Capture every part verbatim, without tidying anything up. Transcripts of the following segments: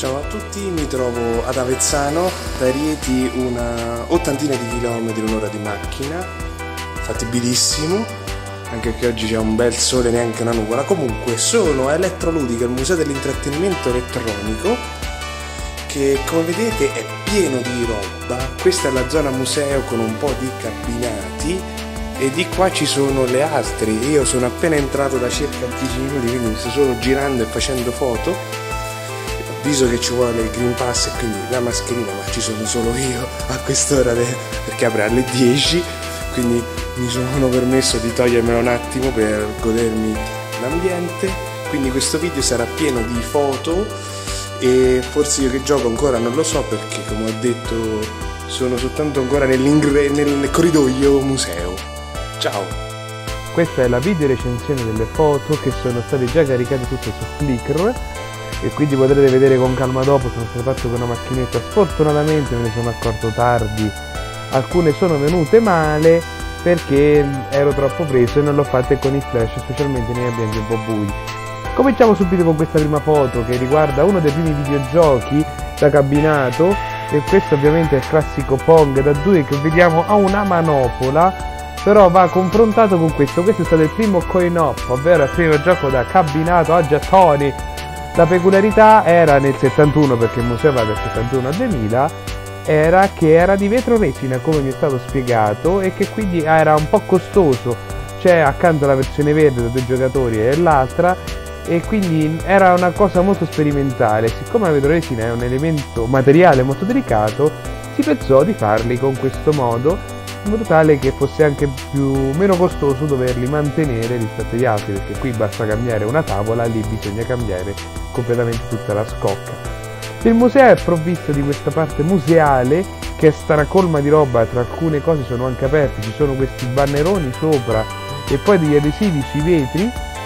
Ciao a tutti, mi trovo ad Avezzano, da Rieti una ottantina di chilometri, un'ora di macchina, fattibilissimo, anche perché oggi c'è un bel sole, neanche una nuvola. Comunque sono a Elettroludica, il museo dell'intrattenimento elettronico, che come vedete è pieno di roba. Questa è la zona museo con un po' di cabinati e di qua ci sono le altre. Io sono appena entrato da circa dieci minuti, quindi mi sto solo girando e facendo foto. Avviso che ci vuole il Green Pass e quindi la mascherina, ma ci sono solo io a quest'ora perché apre alle dieci, quindi mi sono permesso di togliermelo un attimo per godermi l'ambiente. Quindi questo video sarà pieno di foto e forse io che gioco ancora non lo so, perché come ho detto sono soltanto ancora nel corridoio museo. Ciao! Questa è la video recensione delle foto che sono state già caricate tutte su Flickr e quindi potrete vedere con calma dopo. Sono state fatte con una macchinetta, sfortunatamente me ne sono accorto tardi, alcune sono venute male perché ero troppo preso e non l'ho fatte con il flash, specialmente nei ambienti un po' bui. Cominciamo subito con questa prima foto che riguarda uno dei primi videogiochi da cabinato, e questo ovviamente è il classico Pong da due che vediamo a una manopola, però va confrontato con questo. Questo è stato il primo coin-op, ovvero il primo gioco da cabinato a gettoni. La peculiarità era nel settantuno, perché il museo va dal settantuno al duemila, era che era di vetro resina, come mi è stato spiegato, e che quindi era un po' costoso. C'è accanto la versione verde da due giocatori e l'altra, e quindi era una cosa molto sperimentale. Siccome la vetro resina è un elemento materiale molto delicato, si pensò di farli con questo modo, in modo tale che fosse anche più meno costoso doverli mantenere rispetto agli altri, perché qui basta cambiare una tavola, lì bisogna cambiare completamente tutta la scocca. Il museo è provvisto di questa parte museale che è stracolma di roba, tra alcune cose sono anche aperte, ci sono questi banneroni sopra e poi degli adesivi sui vetri.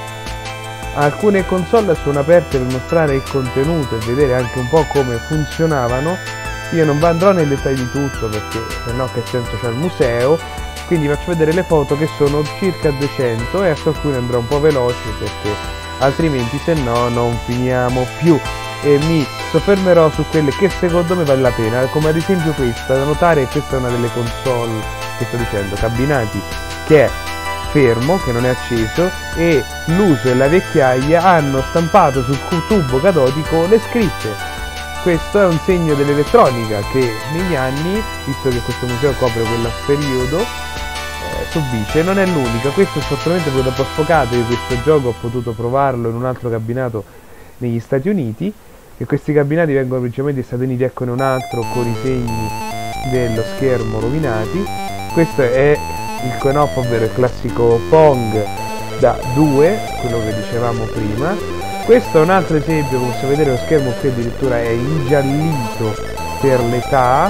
Alcune console sono aperte per mostrare il contenuto e vedere anche un po' come funzionavano. Io non andrò nel dettaglio di tutto perché sennò che senso c'è il museo, quindi faccio vedere le foto che sono circa duecento e su alcune andrò un po' veloce perché altrimenti se no non finiamo più, e mi soffermerò su quelle che secondo me vale la pena, come ad esempio questa. Da notare che questa è una delle console, che sto dicendo, cabinati, che è fermo, che non è acceso, e l'uso e la vecchiaia hanno stampato sul tubo catodico le scritte. Questo è un segno dell'elettronica che negli anni, visto che questo museo copre quel periodo, eh, subisce. Non è l'unica, questo sfortunatamente poi dopo sfocato. Io questo gioco ho potuto provarlo in un altro cabinato negli Stati Uniti, e questi cabinati vengono principalmente negli Stati Uniti, eccone un altro con i segni dello schermo rovinati. Questo è il coin-op, ovvero il classico Pong da due, quello che dicevamo prima. Questo è un altro esempio, come possiamo vedere lo schermo qui addirittura è ingiallito per l'età.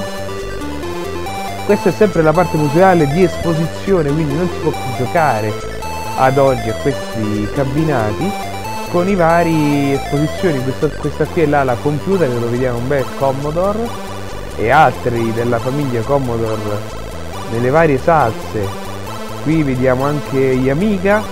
Questa è sempre la parte museale di esposizione, quindi non si può più giocare ad oggi a questi cabinati con i vari esposizioni. Questa, questa qui è l'ala computer, dove vediamo un bel Commodore e altri della famiglia Commodore nelle varie salse. Qui vediamo anche gli Amiga.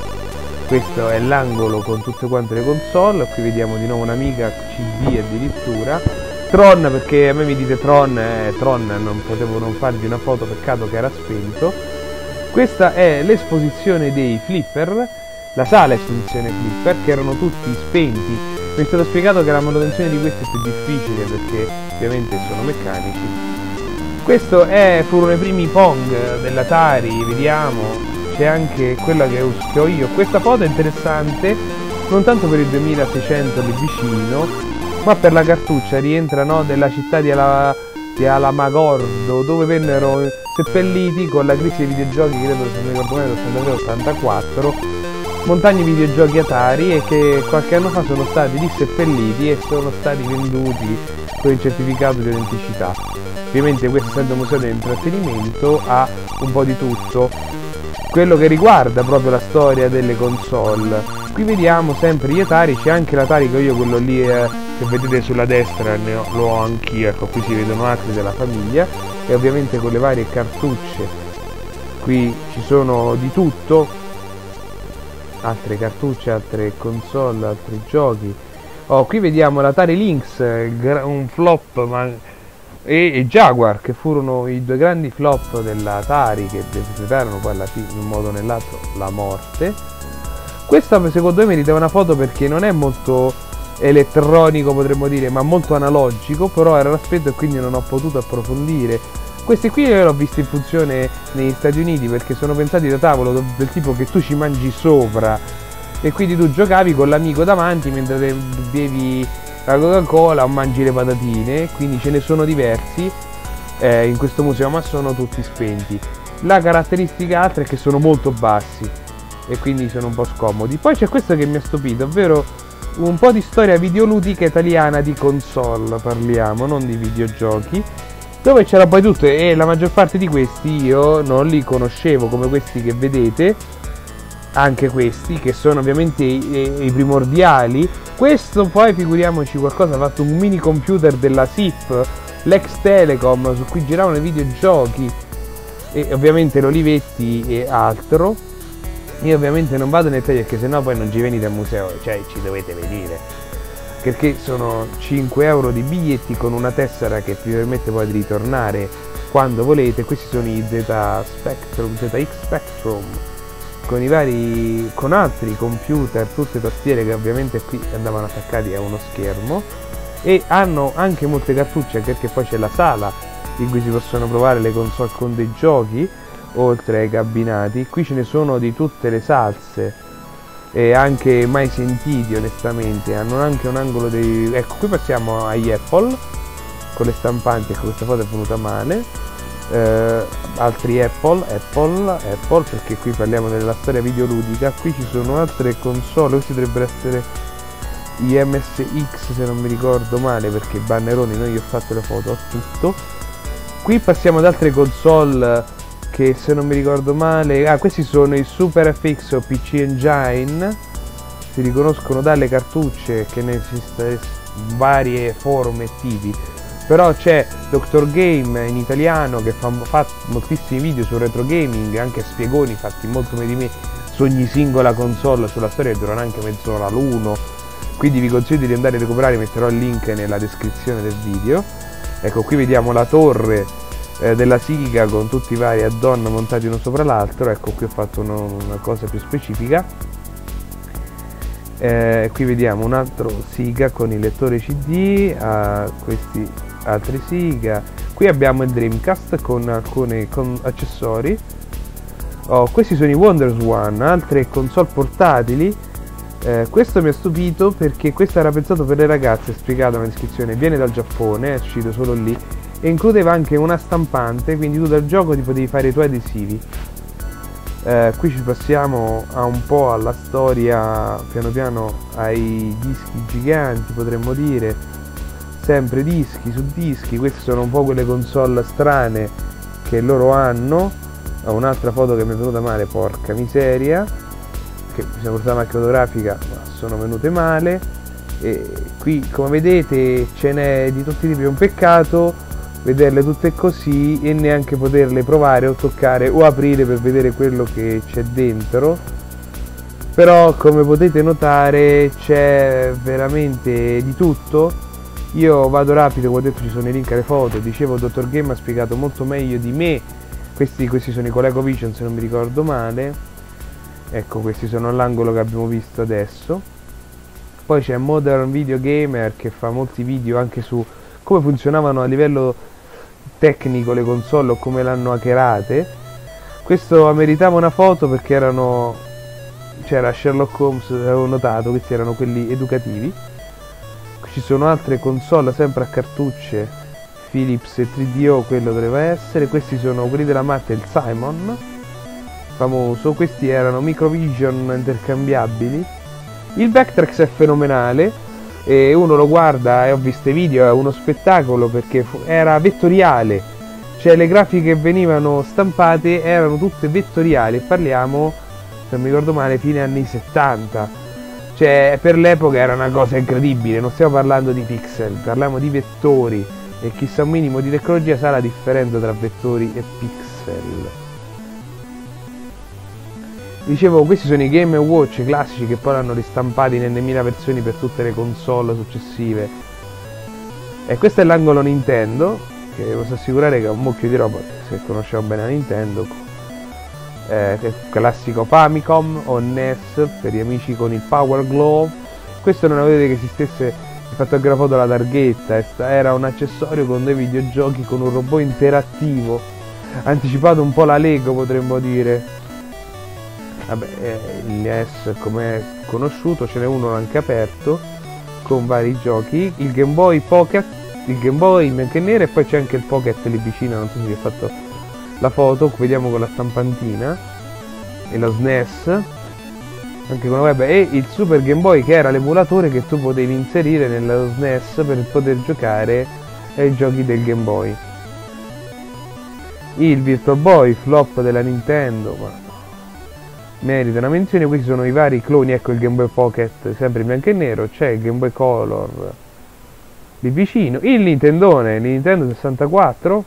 Questo è l'angolo con tutte quante le console. Qui vediamo di nuovo un'Amiga C D addirittura. Tron, perché a me mi dite Tron, eh, Tron non potevo non farvi una foto, peccato che era spento. Questa è l'esposizione dei flipper, la sala esposizione flipper, che erano tutti spenti. Mi è stato spiegato che la manutenzione di questi è più difficile perché ovviamente sono meccanici. Questo è, furono i primi Pong dell'Atari, vediamo. C'è anche quella che ho io. Questa foto è interessante non tanto per il duemilaseicento lì vicino, ma per la cartuccia. Rientra, no, della città di, Ala, di Alamogordo, dove vennero seppelliti con la crisi dei videogiochi, credo, se non ricordo bene, ottantatré ottantaquattro, montagne videogiochi Atari, e che qualche anno fa sono stati disseppelliti e sono stati venduti con il certificato di autenticità. Ovviamente questo, essendo un museo dell'intrattenimento, ha un po' di tutto quello che riguarda proprio la storia delle console. Qui vediamo sempre gli Atari, c'è anche l'Atari che io, quello lì eh, che vedete sulla destra, ne ho, lo ho anch'io, ecco, qui si vedono altri della famiglia, e ovviamente con le varie cartucce. Qui ci sono di tutto, altre cartucce, altre console, altri giochi. Oh, qui vediamo l'Atari Lynx, un flop, ma... e, e Jaguar, che furono i due grandi flop dell'Atari, che decretarono poi alla fine, in un modo o nell'altro, la morte. Questa secondo me merita una foto perché non è molto elettronico, potremmo dire, ma molto analogico, però era l'aspetto e quindi non ho potuto approfondire. Questi qui io l'ho visti in funzione negli Stati Uniti perché sono pensati da tavolo del tipo che tu ci mangi sopra, e quindi tu giocavi con l'amico davanti mentre bevi la Coca-Cola o mangi le patatine, quindi ce ne sono diversi eh, in questo museo, ma sono tutti spenti. La caratteristica altra è che sono molto bassi e quindi sono un po' scomodi. Poi c'è questo che mi ha stupito, ovvero un po' di storia videoludica italiana di console, parliamo, non di videogiochi, dove c'era poi tutto, e la maggior parte di questi io non li conoscevo, come questi che vedete. Anche questi che sono ovviamente i, i primordiali. Questo poi figuriamoci qualcosa, ha fatto un mini computer della S I P, l'ex Telecom, su cui giravano i videogiochi, e ovviamente l'Olivetti e altro. Io ovviamente non vado nei dettagli perché sennò poi non ci venite al museo, cioè ci dovete venire, perché sono cinque euro di biglietti con una tessera che vi permette poi di ritornare quando volete. Questi sono i Z Spectrum, Z X Spectrum, con i vari, con altri computer, tutte tastiere che ovviamente qui andavano attaccati a uno schermo, e hanno anche molte cartucce perché poi c'è la sala in cui si possono provare le console con dei giochi oltre ai cabinati. Qui ce ne sono di tutte le salse e anche mai sentiti onestamente. Hanno anche un angolo dei... ecco, qui passiamo agli Apple con le stampanti. Ecco, questa foto è venuta male. Uh, altri Apple, Apple, Apple, perché qui parliamo della storia videoludica. Qui ci sono altre console, questi dovrebbero essere i M S X se non mi ricordo male, perché banneroni, noi ho fatto le foto, ho tutto. Qui passiamo ad altre console che se non mi ricordo male, ah, questi sono i Super F X o P C Engine, si riconoscono dalle cartucce che ne esiste varie forme e tipi. Però c'è Doctor Game in italiano che fa, fa moltissimi video su retro gaming, anche spiegoni fatti molto meglio di me su ogni singola console, sulla storia che durano anche mezz'ora l'uno, quindi vi consiglio di andare a recuperare, metterò il link nella descrizione del video. Ecco, qui vediamo la torre eh, della Siga con tutti i vari add-on montati uno sopra l'altro. Ecco, qui ho fatto uno, una cosa più specifica. Eh, qui vediamo un altro Siga con il lettore C D, eh, questi altri Siga. Qui abbiamo il Dreamcast con alcuni con accessori. Oh, questi sono i WonderSwan, altre console portatili. Eh, questo mi ha stupito perché questo era pensato per le ragazze, è spiegato nella descrizione, viene dal Giappone, è uscito solo lì, e includeva anche una stampante, quindi tu dal gioco ti potevi fare i tuoi adesivi. Eh, qui ci passiamo a un po' alla storia, piano piano ai dischi giganti, potremmo dire, sempre dischi su dischi. Queste sono un po' quelle console strane che loro hanno. Ho un'altra foto che mi è venuta male, porca miseria, che mi sono portata la macchina fotografica ma sono venute male. E qui come vedete ce n'è di tutti i tipi, è un peccato vederle tutte così e neanche poterle provare o toccare o aprire per vedere quello che c'è dentro. Però come potete notare c'è veramente di tutto. Io vado rapido, come ho detto ci sono i link alle foto. Dicevo, Doctor Game ha spiegato molto meglio di me. Questi, questi sono i ColecoVision se non mi ricordo male. Ecco, questi sono all'angolo che abbiamo visto adesso. Poi c'è Modern Video Gamer che fa molti video anche su come funzionavano a livello tecnico le console o come l'hanno hackerate. Questo meritava una foto perché erano, c'era Sherlock Holmes, avevo notato, questi erano quelli educativi. Qui ci sono altre console sempre a cartucce, Philips e tre D O, quello doveva essere. Questi sono quelli della Matte, il Simon famoso. Questi erano Microvision intercambiabili. Il Vectrex è fenomenale e uno lo guarda, e ho visto i video, è uno spettacolo perché era vettoriale, cioè le grafiche che venivano stampate erano tutte vettoriali. Parliamo, se non mi ricordo male, fine anni settanta, cioè per l'epoca era una cosa incredibile. Non stiamo parlando di pixel, parliamo di vettori, e chissà un minimo di tecnologia sa la differenza tra vettori e pixel. Dicevo, questi sono i Game and Watch classici che poi l'hanno ristampati nelle mille versioni per tutte le console successive. E questo è l'angolo Nintendo, che posso assicurare che è un mucchio di roba, se conosciamo bene la Nintendo. Eh, classico Famicom o N E S per gli amici con il Power Glove. Questo non avete che esistesse il fotografo della targhetta, era un accessorio con dei videogiochi con un robot interattivo, anticipato un po' la Lego, potremmo dire. Vabbè, eh, il N E S come è conosciuto, ce n'è uno anche aperto con vari giochi, il Game Boy Pocket, il Game Boy in bianco e nero, e poi c'è anche il Pocket lì vicino, non so se vi ho fatto la foto, vediamo con la stampantina, e lo S N E S anche con la web, e il Super Game Boy, che era l'emulatore che tu potevi inserire nello S N E S per poter giocare ai giochi del Game Boy. Il Virtual Boy flop della Nintendo, ma merita una menzione. Questi sono i vari cloni, ecco il Game Boy Pocket sempre in bianco e nero, c'è il Game Boy Color lì vicino, il Nintendone, il Nintendo sessantaquattro,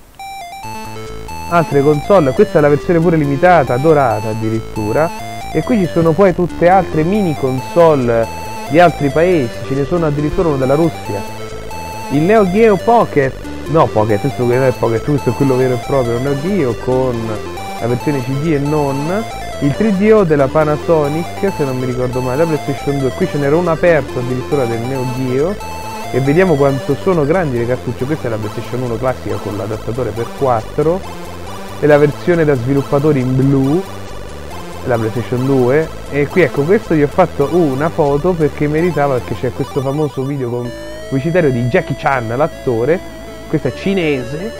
altre console, questa è la versione pure limitata, dorata addirittura, e qui ci sono poi tutte altre mini console di altri paesi, ce ne sono addirittura uno della Russia, il Neo Geo Pocket, no Pocket, questo non è Pocket, questo è quello vero e proprio, un Neo Geo con la versione C D e non, il tre D O della Panasonic, se non mi ricordo male, la PlayStation due, qui ce n'era uno aperto addirittura del Neo Geo, e vediamo quanto sono grandi le cartucce. Questa è la PlayStation uno classica con l'adattatore per quattro, e la versione da sviluppatori in blu, la PlayStation due, e qui ecco, questo gli ho fatto una foto perché meritava, perché c'è questo famoso video con pubblicitario di Jackie Chan, l'attore, questo è cinese,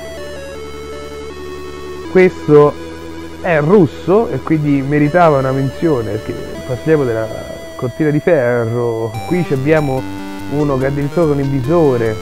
questo è russo e quindi meritava una menzione, perché parliamo della cortina di ferro. Qui abbiamo uno che addirittura con il visore,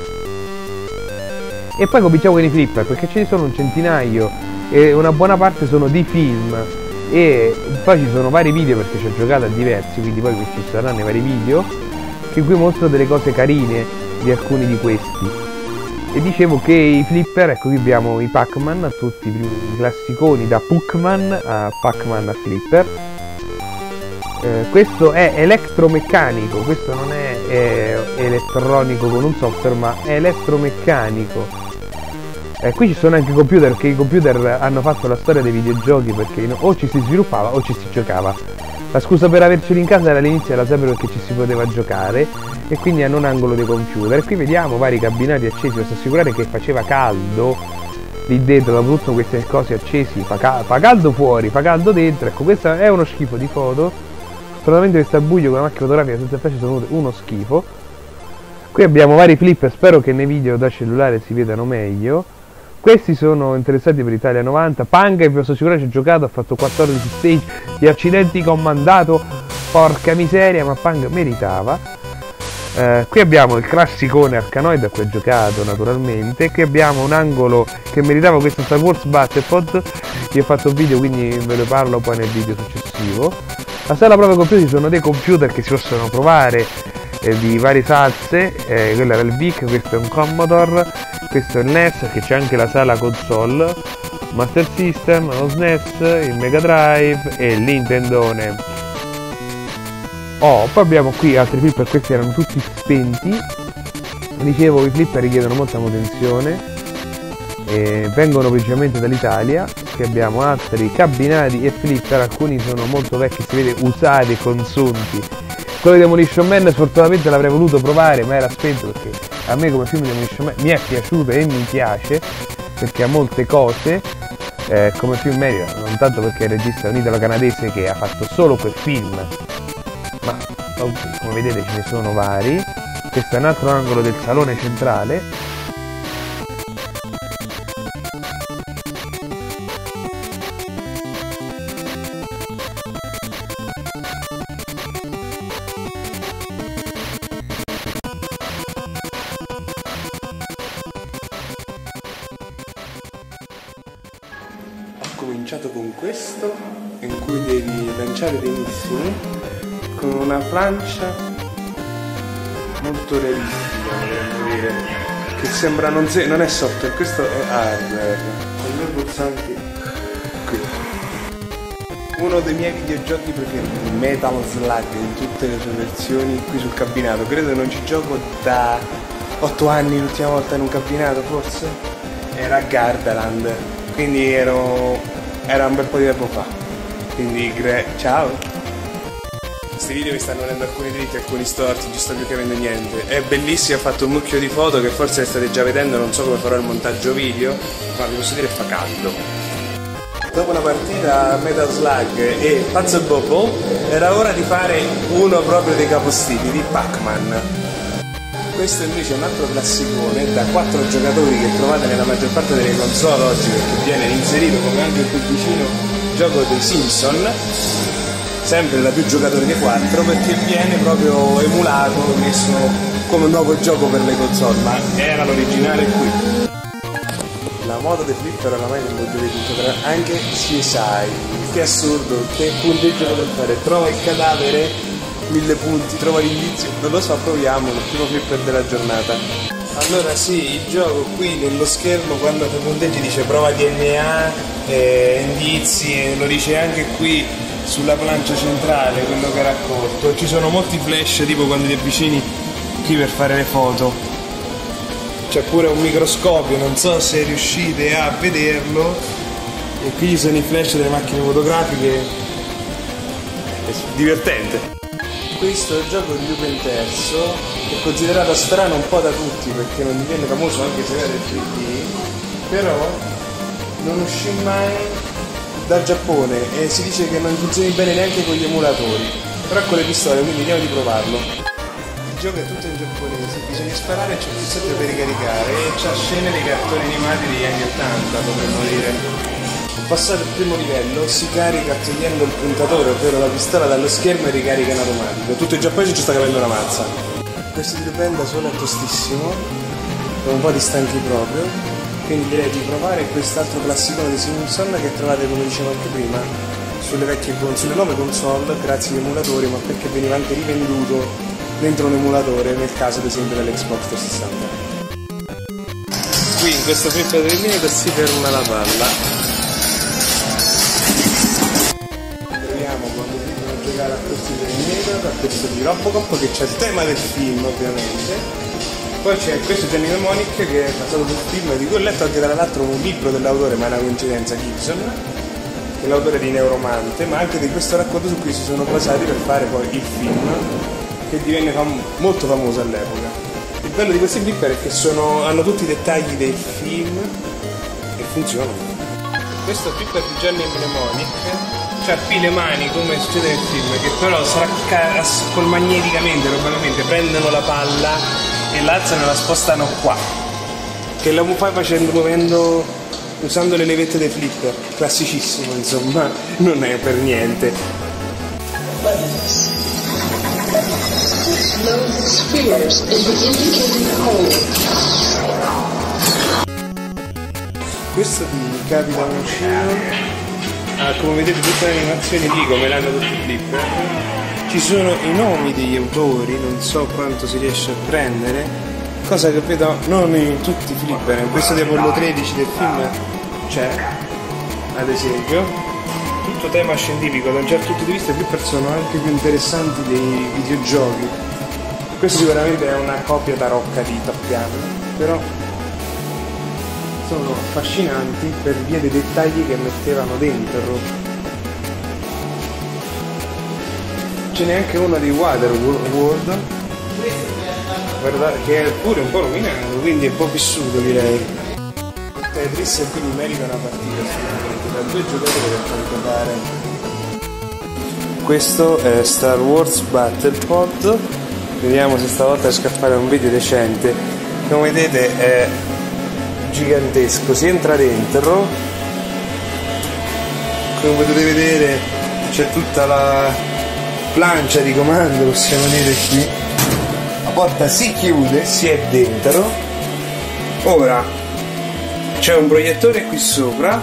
e poi cominciamo con i flipper, perché ce ne sono un centinaio e una buona parte sono di film, e poi ci sono vari video perché ci ho giocato a diversi, quindi poi ci saranno i vari video che qui mostro delle cose carine di alcuni di questi. E dicevo che i flipper, ecco qui abbiamo i Pac-Man, tutti i classiconi da Puckman a Pac-Man a flipper. Eh, questo è elettromeccanico, questo non è, è elettronico con un software, ma è elettromeccanico. Eh, qui ci sono anche i computer, perché i computer hanno fatto la storia dei videogiochi, perché o ci si sviluppava o ci si giocava. La scusa per averceli in casa era all'inizio era sempre perché ci si poteva giocare, e quindi hanno un angolo dei computer. E qui vediamo vari cabinati accesi, posso assicurare che faceva caldo lì dentro, dopo tutte queste cose accesi, fa, cal fa caldo fuori, fa caldo dentro. Ecco, questo è uno schifo di foto, assolutamente questo è buio con la macchina fotografica senza flash, sono uno schifo. Qui abbiamo vari flipper, spero che nei video da cellulare si vedano meglio. Questi sono interessati per Italia novanta, Panga, vi posso assicurare ci ho giocato, ho fatto quattordici stage, gli accidenti che ho mandato, porca miseria, ma Panga meritava. Eh, qui abbiamo il classicone Arkanoid a cui ho giocato naturalmente, qui abbiamo un angolo che meritava, questo Star Wars Battlepod, io ho fatto un video quindi ve lo parlo poi nel video successivo. La sala prova computer, ci sono dei computer che si possono provare eh, di varie salse, eh, quello era il Vic, questo è un Commodore, questo è il N E S, che c'è anche la sala console, Master System, lo S N E S, il Mega Drive e il Nintendone. Oh, poi abbiamo qui altri flipper, questi erano tutti spenti. Dicevo, i flipper richiedono molta manutenzione, e vengono principalmente dall'Italia. Qui abbiamo altri cabinati e flipper, alcuni sono molto vecchi, si vede usati e consunti. Quello di Demolition Man sfortunatamente l'avrei voluto provare, ma era spento, perché a me come film Demolition Man mi è piaciuto e mi piace, perché ha molte cose, eh, come film merita, non tanto perché il regista è un italo-canadese che ha fatto solo quel film, ma come vedete ce ne sono vari. Questo è un altro angolo del salone centrale. Ho cominciato con questo, in cui devi lanciare dei missili con una plancia molto realistica, vorremmo dire, che sembra non, se non è software, questo è hardware, con due pulsanti qui. uno dei miei videogiochi preferiti, Metal Slug in tutte le sue versioni qui sul cabinato. Credo non ci gioco da otto anni, l'ultima volta in un cabinato forse era Gardaland, quindi ero era un bel po' di tempo fa, quindi gre- ciao. Questi video mi stanno venendo alcuni dritti, alcuni storti, non ci sto più capendo niente. È bellissimo, ho fatto un mucchio di foto che forse le state già vedendo, non so come farò il montaggio video, ma vi posso dire fa caldo. Dopo una partita a Metal Slug e Puzzle Bobble era ora di fare uno proprio dei capostipiti di Pac-Man. Questo invece è un altro classicone da quattro giocatori che trovate nella maggior parte delle console oggi, perché viene inserito come anche qui vicino gioco dei Simpson, sempre da più giocatori di quattro, perché viene proprio emulato, messo come un nuovo gioco per le console, ma era l'originale qui. La moda dei flipper oramai non voglio dire tutto, tra anche C S I, che assurdo, che punteggio poter fare, trova il cadavere, mille punti, trova l'indizio, non lo so, proviamolo, il primo flipper della giornata. Allora sì, il gioco qui nello schermo quando fai punteggi dice prova D N A, eh, indizi, e lo dice anche qui sulla plancia centrale quello che ha raccolto. Ci sono molti flash tipo quando ti avvicini qui per fare le foto, c'è pure un microscopio, non so se riuscite a vederlo, e qui ci sono i flash delle macchine fotografiche, è divertente. Questo è il gioco di Lupin terzo, è considerato strano un po' da tutti perché non divenne famoso anche se era del tre D, però non uscì mai dal Giappone e si dice che non funzioni bene neanche con gli emulatori, però con le pistole, quindi vediamo di provarlo. Il gioco è tutto in giapponese, bisogna sparare, c'è un pulsante per ricaricare e c'ha scene dei cartoni animati degli anni ottanta, potremmo dire. Passato il primo livello si carica togliendo il puntatore, ovvero la pistola dallo schermo, e ricarica in automatico. Tutto il giapponese ci sta capendo una mazza. Questo di Lupin da solo è tostissimo, con un po' di stanchi proprio, quindi direi di provare quest'altro classicone di Simpson che trovate, come dicevo anche prima, sulle vecchie sulle nuove console grazie agli emulatori, ma perché veniva anche rivenduto dentro un emulatore, nel caso ad esempio dell'Xbox trecentosessanta. Qui in questo flipper del minuto si ferma la palla. Quando dicono giocare a questi Terminator, a questo di Robocop che c'è il tema del film ovviamente, poi c'è questo Johnny Mnemonic che è basato sul film di cui ho letto anche tra l'altro un libro dell'autore, ma è una coincidenza, Gibson, che è l'autore di Neuromante, ma anche di questo racconto su cui si sono basati per fare poi il film che divenne fam- molto famoso all'epoca. Il bello di questi flipper è che sono, hanno tutti i dettagli dei film e funzionano. Questo flipper di Johnny Mnemonic c'ha qui le mani come succede nel film, che però sracca- col magneticamente, probabilmente prendono la palla e l'alzano e la spostano qua, che la fai facendo, muovendo, usando le levette dei flipper, classicissimo insomma, non è per niente. Questo di Capitan Uncino. Ah, come vedete tutte le animazioni lì come l'hanno tutti i flipper, ci sono i nomi degli autori, non so quanto si riesce a prendere, cosa che vedo non in tutti i flipper, in questo di Apollo tredici del film c'è, ad esempio, tutto tema scientifico, da un certo punto di vista i flipper sono anche più interessanti dei videogiochi. Questo sicuramente è una copia tarocca di Top Gun, però sono affascinanti per via dei dettagli che mettevano dentro. Ce n'è anche uno di Waterworld, guardate, che è pure un po' rovinato, quindi è un po' vissuto direi. Tetris e quindi merita una partita assolutamente, da due giocatori per quanto pare. Questo è Star Wars Battle Pod, vediamo se stavolta riesco a fare un video decente. Come vedete è gigantesco, si entra dentro, come potete vedere c'è tutta la plancia di comando, possiamo dire qui, la porta si chiude, si è dentro, ora c'è un proiettore qui sopra,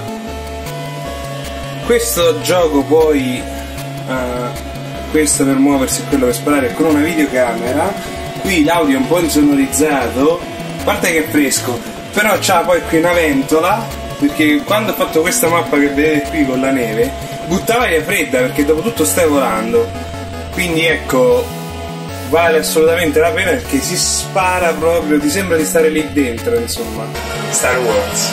questo gioco poi uh, questo per muoversi e quello per sparare con una videocamera, qui l'audio è un po' insonorizzato, a parte che è fresco, però c'ha poi qui una ventola, perché quando ho fatto questa mappa che vedete qui con la neve, buttava aria fredda, perché dopo tutto stai volando. Quindi ecco, vale assolutamente la pena, perché si spara proprio, ti sembra di stare lì dentro, insomma. Star Wars.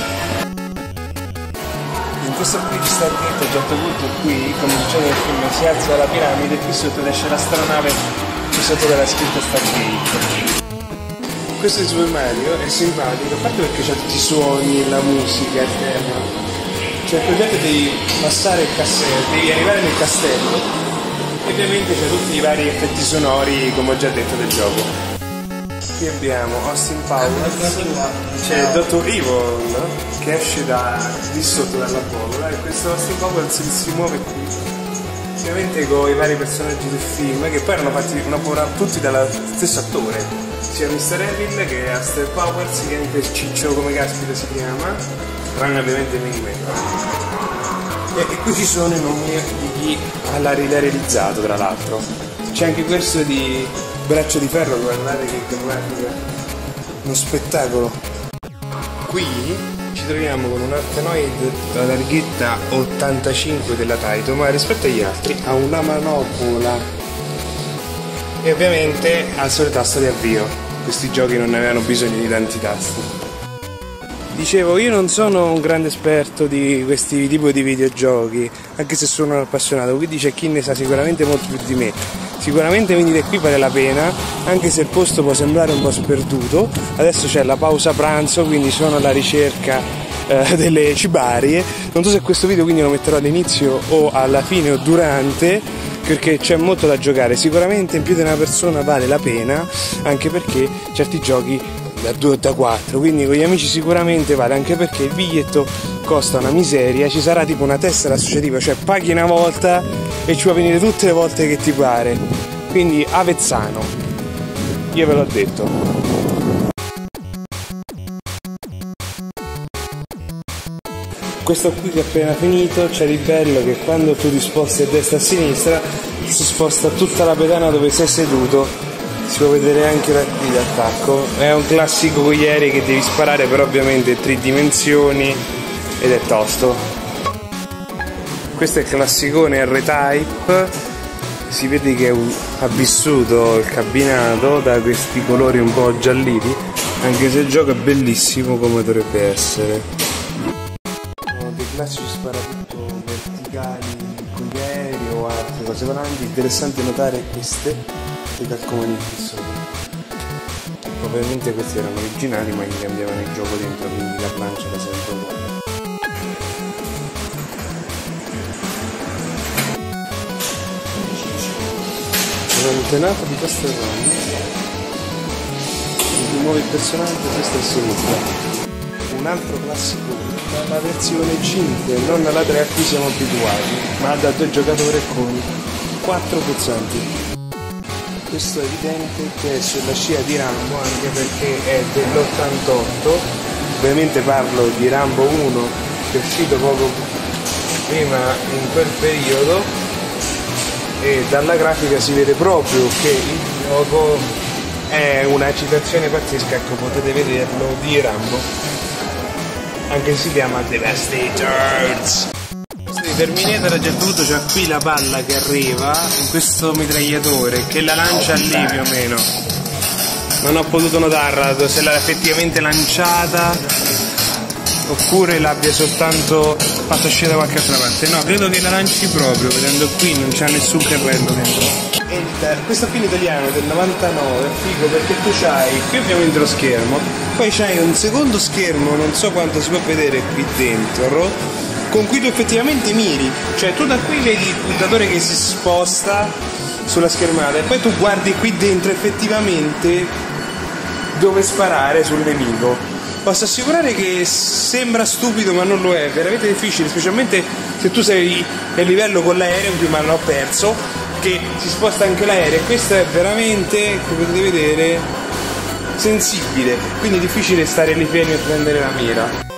In questo qui di Stargate, a un certo punto qui, come succede nel film, si alza la piramide e qui sotto esce l'astronave, qui sotto della scritta Stargate. Questo di Super Mario è simpatico, a parte perché c'ha tutti i suoni, la musica, il tema. Cioè il progetto devi passare il castello, devi arrivare nel castello e ovviamente c'è tutti i vari effetti sonori, come ho già detto, del gioco. Qui abbiamo Austin Powers, c'è il dottor Evil che esce da lì sotto dalla bolla e questo Austin Powers si muove qui. Ovviamente con i vari personaggi del film, che poi erano fatti una buona, tutti dallo stesso attore, sia mister Evil che Austin Powers, che anche il ciccio come caspita si chiama, tranne ovviamente Ming-Men. E, e qui ci sono i nomi di chi l'ha realizzato, tra l'altro. C'è anche questo di Braccio di Ferro, guardate che grafica, uno spettacolo. Qui ci troviamo con un Arkanoid della larghetta ottantacinque della Taito, ma rispetto agli altri ha una manopola e ovviamente ha il solo tasto di avvio. Questi giochi non avevano bisogno di tanti tasti. Dicevo, io non sono un grande esperto di questi tipi di videogiochi, anche se sono un appassionato, quindi c'è chi ne sa sicuramente molto più di me. Sicuramente venire qui vale la pena, anche se il posto può sembrare un po' sperduto. Adesso c'è la pausa pranzo, quindi sono alla ricerca eh, delle cibarie. Non so se questo video quindi lo metterò all'inizio o alla fine o durante, perché c'è molto da giocare. Sicuramente in più di una persona vale la pena, anche perché certi giochi da due o da quattro, quindi con gli amici sicuramente vale, anche perché il biglietto costa una miseria. Ci sarà tipo una tessera associativa, cioè paghi una volta e ci può venire tutte le volte che ti pare. Quindi Avezzano, io ve l'ho detto. Questo qui che è appena finito, c'è di bello che quando tu ti sposti a destra e a sinistra si sposta tutta la pedana dove sei seduto. Si può vedere anche l'attacco. È un classico con gli aerei che devi sparare, però ovviamente in tre dimensioni ed è tosto. Questo è il classicone R-Type, si vede che ha vissuto il cabinato da questi colori un po' gialliti, anche se il gioco è bellissimo come dovrebbe essere. Sono dei classici sparatutto verticali con gli aerei o altre cose volanti. Interessante notare queste i calcomani qui sopra. Ovviamente questi erano originali, ma gli cambiavano il gioco dentro, quindi la plancia era sempre uguale. L'antenata di questa zona, si muove il personaggio a destra e a sinistra. Un altro classico dalla versione cinque, non la tre a cui siamo abituati, ma da due giocatori con quattro pulsanti. Questo è evidente che è sulla scia di Rambo, anche perché è dell'ottantotto, ovviamente parlo di Rambo uno che è uscito poco prima in quel periodo, e dalla grafica si vede proprio che il gioco è una citazione pazzesca, ecco, potete vederlo, di Rambo, anche se si chiama Devastators. Terminator a un certo punto c'è qui la palla che arriva in questo mitragliatore che la lancia lì più o meno. Non ho potuto notarla se l'ha effettivamente lanciata oppure l'abbia soltanto fatto uscire da qualche altra parte. No, credo che la lanci proprio, vedendo qui non c'è nessun carrello dentro. E il, questo qui in italiano del novantanove è figo perché tu c'hai qui ovviamente lo schermo, poi c'hai un secondo schermo, non so quanto si può vedere qui dentro, con cui tu effettivamente miri, cioè tu da qui vedi il puntatore che si sposta sulla schermata e poi tu guardi qui dentro effettivamente dove sparare sul nemico. Posso assicurare che sembra stupido ma non lo è, veramente difficile, specialmente se tu sei nel livello con l'aereo in cui me l'ho perso, che si sposta anche l'aereo, e questo è veramente, come potete vedere, sensibile, quindi è difficile stare lì fermi e prendere la mira.